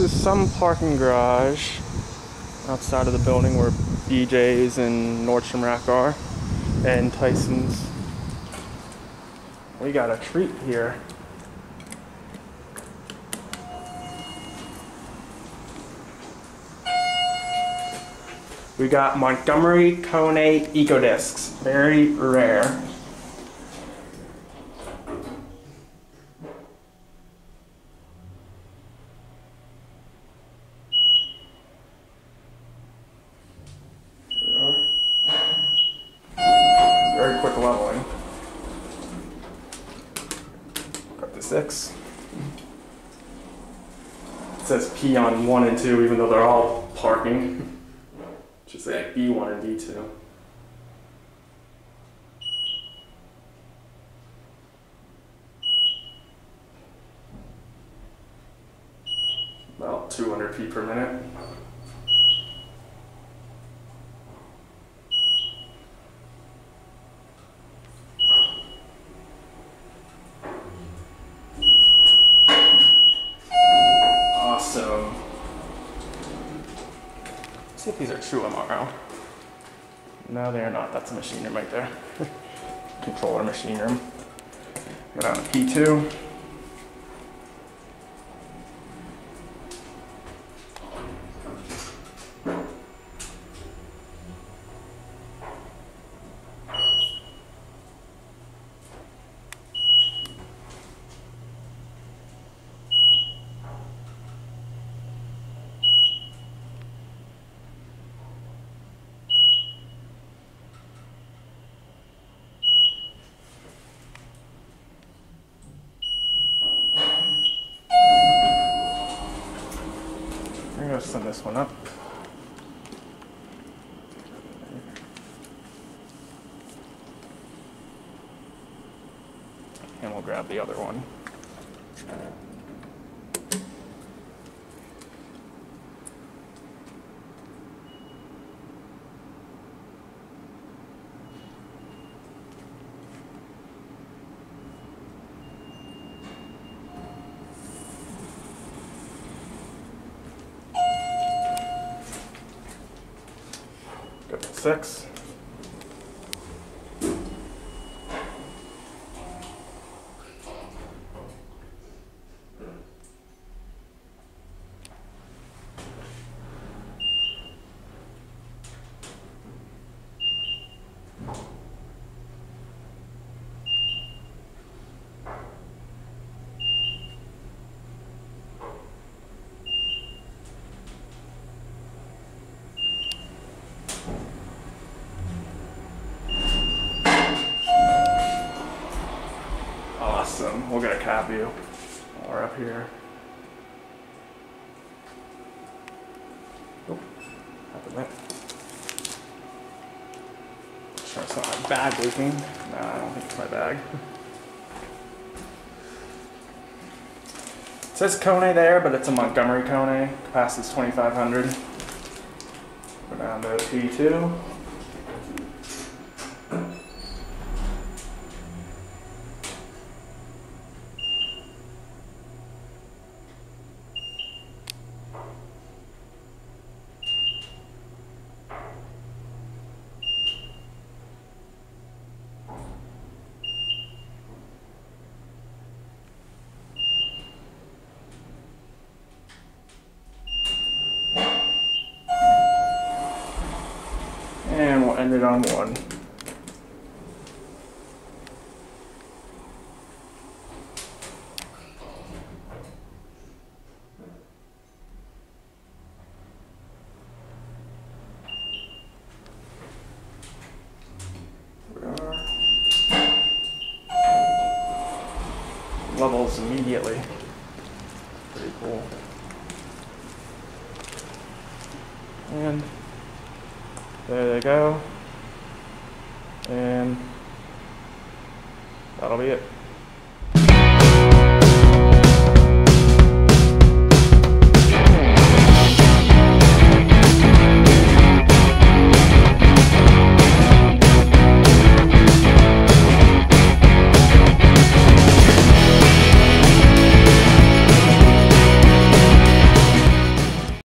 is some parking garage outside of the building where BJ's and Nordstrom Rack are, and Tysons. We got a treat here. We got Montgomery Kone EcoDiscs, very rare. Very quick leveling. Got the 6. It says P on 1 and 2, even though they're all parking. Should say B1 and B2. About 200 feet per minute. Awesome. See if these are true MRO. No, they are not. That's a machine room right there. Controller machine room. Go down to P2. I'm going to send this one up. And we'll grab the other one. Go to 6. Awesome. We'll get a cap view while we're up here. Oh, happened there. Sure it's not my bag leaking. No, I don't think it's my bag. It says Kone there, but it's a Montgomery Kone. Capacity is 2,500. Go down to P2. And we'll end it on 1. Levels immediately. Pretty cool. And there they go. And that'll be it.